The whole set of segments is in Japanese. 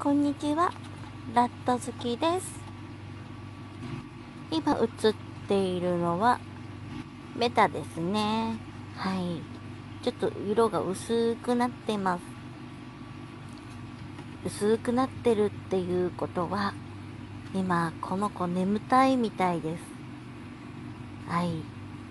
こんにちは、ラット好きです。今映っているのはベタですね。はい。ちょっと色が薄くなってます。薄くなってるっていうことは、今この子眠たいみたいです。はい。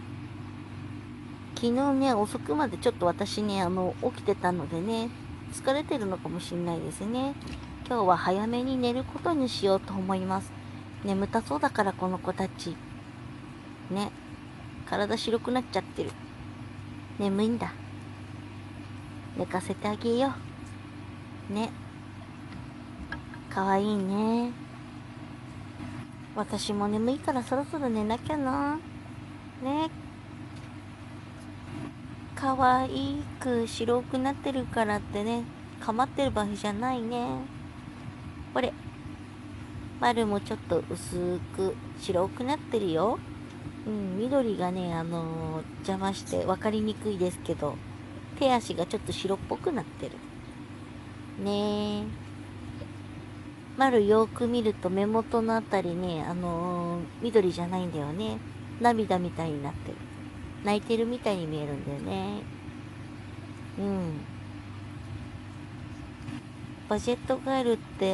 昨日ね、遅くまでちょっと私ね、起きてたのでね、疲れてるのかもしれないですね。今日は早めに寝ることにしようと思います。眠たそうだからこの子たち。ね。体白くなっちゃってる。眠いんだ。寝かせてあげよう。ね。かわいいね。私も眠いからそろそろ寝なきゃな。ね。かわいく白くなってるからってね、構ってる場合じゃないね。これ。丸もちょっと薄く白くなってるよ。うん、緑がね、邪魔して分かりにくいですけど、手足がちょっと白っぽくなってる。ねえ。丸よく見ると目元のあたりね、緑じゃないんだよね。涙みたいになってる。泣いてるみたいに見えるんだよね。うん。バジェットガエルって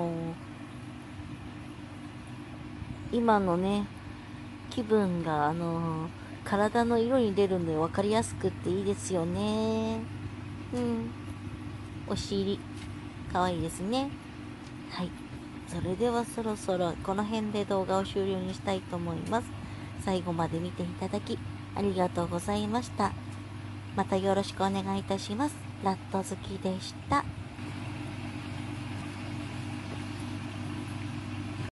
今のね、気分が体の色に出るんで分かりやすくっていいですよね。うん。お尻、かわいいですね。はい。それではそろそろこの辺で動画を終了にしたいと思います。最後まで見ていただきありがとうございました。またよろしくお願いいたします。ラット好きでした。